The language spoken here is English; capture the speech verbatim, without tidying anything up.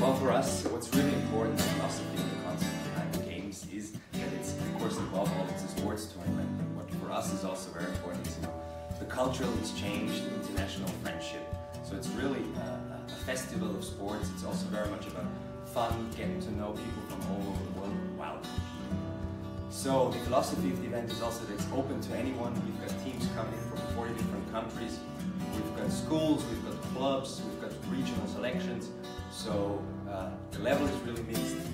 Well, for us, what's really important in philosophy and the concept behind the games is that it's, of course, above all, it's a sports tournament. But what for us is also very important is, you know, the cultural exchange, the international friendship. So it's really a, a festival of sports. It's also very much about fun, getting to know people from all over the world while competing. So the philosophy of the event is also that it's open to anyone. We've got teams coming in from forty different countries. We've got schools, we've got clubs, we've got regional selections. So uh, the level is really mixed.